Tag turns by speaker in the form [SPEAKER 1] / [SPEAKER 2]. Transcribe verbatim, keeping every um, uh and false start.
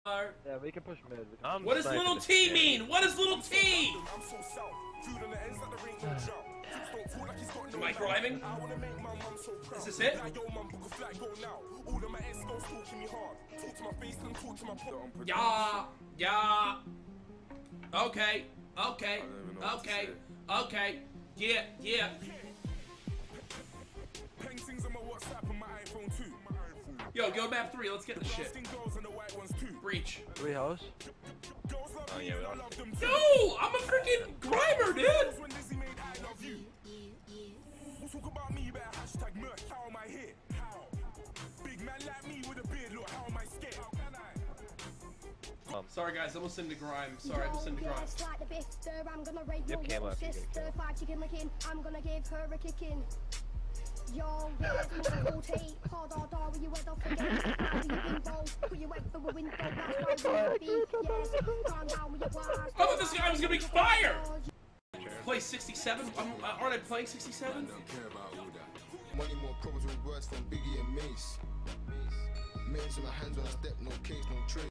[SPEAKER 1] Yeah, we can push mid. We can
[SPEAKER 2] I'm
[SPEAKER 3] What does little T mean? What does little T? Am I driving? Is this it? Yeah, yeah. Okay, okay, okay, okay. Yeah, yeah. Yo, go map three. Let's get the shit. Breach.
[SPEAKER 1] Three house.
[SPEAKER 2] Oh yeah, we are.
[SPEAKER 3] No, I'm a freaking grimer, dude.
[SPEAKER 2] Um,
[SPEAKER 3] Sorry guys, I'm listening to grime. Sorry, I'm listening to grime.
[SPEAKER 2] Yep, came up.
[SPEAKER 4] I'm gonna give her a kick in. Yo, where's my full tape? Hard or dar, will you ever forget? How do you involve? Will you wait for a window? That's why you be. Yes, calm down with your wires.
[SPEAKER 3] I thought this guy was gonna be fire! Play sixty-seven? Um, uh, aren't I playing sixty-seven?
[SPEAKER 5] Money more problems with words from Biggie and Mace. Mace on my hands when I step, no case, no trace.